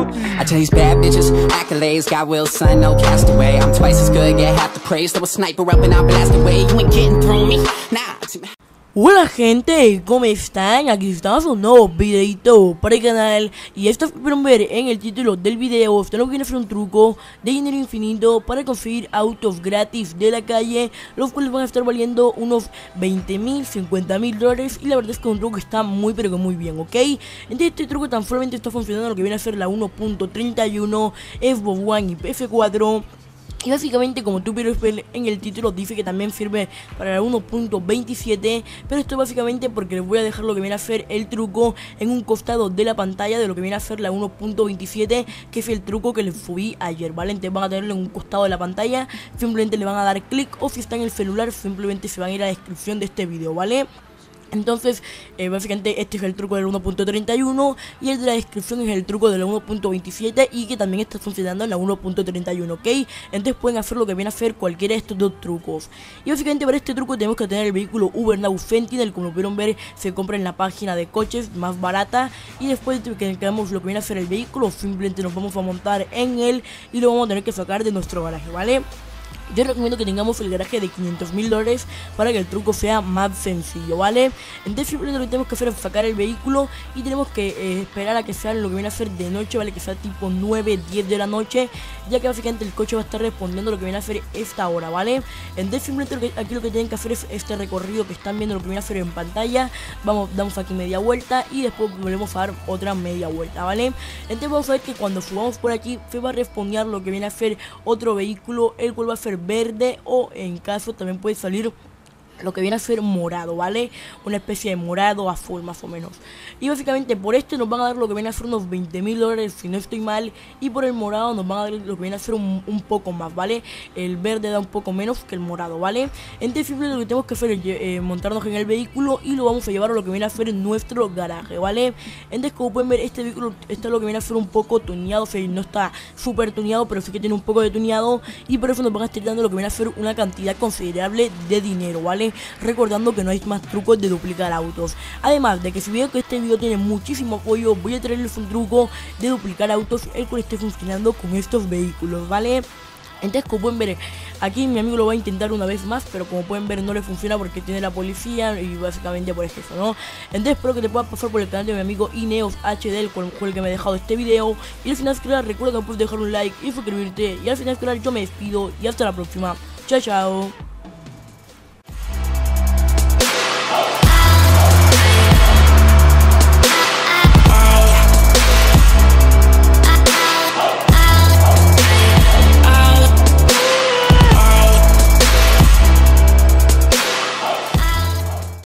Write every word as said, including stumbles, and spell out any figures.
I tell these bad bitches, accolades, got will, son, no castaway. I'm twice as good, get half the praise. Throw a sniper up and I'll blast away. You ain't getting through me, nah. Hola gente, ¿cómo están? Aquí estamos en un nuevo videito para el canal. Y esto pudieron ver en el título del video. Esto lo que viene a hacer un truco de dinero infinito para conseguir autos gratis de la calle, los cuales van a estar valiendo unos veinte mil, cincuenta mil dólares. Y la verdad es que es un truco que está muy pero que muy bien, ¿ok? Entonces este truco tan solamente está funcionando lo que viene a ser la uno punto treinta y uno, Xbox One y P S cuatro. Y básicamente, como tú pudieras ver en el título, dice que también sirve para la uno punto veintisiete. Pero esto básicamente porque les voy a dejar lo que viene a hacer el truco en un costado de la pantalla de lo que viene a hacer la uno punto veintisiete, que es el truco que les subí ayer, ¿vale? Entonces van a tenerlo en un costado de la pantalla, simplemente le van a dar clic, o si está en el celular simplemente se van a ir a la descripción de este video, ¿vale? Entonces, eh, básicamente este es el truco del uno punto treinta y uno y el de la descripción es el truco de la uno punto veintisiete y que también está funcionando en la uno punto treinta y uno, ¿ok? Entonces pueden hacer lo que viene a hacer cualquiera de estos dos trucos. Y básicamente para este truco tenemos que tener el vehículo Uber Now Sentinel, como lo pudieron ver, se compra en la página de coches más barata. Y después de que tengamos lo que viene a hacer el vehículo, simplemente nos vamos a montar en él y lo vamos a tener que sacar de nuestro garaje, ¿vale? Yo recomiendo que tengamos el garaje de quinientos mil dólares para que el truco sea más sencillo, ¿vale? Entonces simplemente lo que tenemos que hacer es sacar el vehículo y tenemos que eh, esperar a que sea lo que viene a ser de noche, ¿vale? Que sea tipo nueve, diez de la noche, ya que básicamente el coche va a estar respondiendo lo que viene a hacer esta hora, ¿vale? Entonces simplemente lo que, aquí lo que tienen que hacer es este recorrido que están viendo lo que viene a hacer en pantalla. Vamos, damos aquí media vuelta y después volvemos a dar otra media vuelta, ¿vale? Entonces vamos a ver que cuando subamos por aquí se va a responder lo que viene a ser otro vehículo, el cual va a ser verde, o en caso también puede salir lo que viene a ser morado, ¿vale? Una especie de morado azul más o menos. Y básicamente por este nos van a dar lo que viene a ser unos veinte mil dólares si no estoy mal. Y por el morado nos van a dar lo que viene a ser un, un poco más, ¿vale? El verde da un poco menos que el morado, ¿vale? Entonces simplemente lo que tenemos que hacer es eh, montarnos en el vehículo y lo vamos a llevar a lo que viene a ser en nuestro garaje, ¿vale? Entonces como pueden ver, este vehículo está lo que viene a ser un poco tuneado. O sea, no está súper tuneado, pero sí que tiene un poco de tuneado. Y por eso nos van a estar dando lo que viene a ser una cantidad considerable de dinero, ¿vale? Recordando que no hay más trucos de duplicar autos. Además de que si veo que este video tiene muchísimo apoyo, voy a traerles un truco de duplicar autos, el cual esté funcionando con estos vehículos, ¿vale? Entonces, como pueden ver, aquí mi amigo lo va a intentar una vez más, pero como pueden ver no le funciona porque tiene la policía y básicamente por eso, ¿no? Entonces espero que te puedas pasar por el canal de mi amigo Ineos H D, con el que me he dejado este video. Y al final, claro, recuerda que puedes dejar un like y suscribirte. Y al final, claro, yo me despido y hasta la próxima. Chao, chao.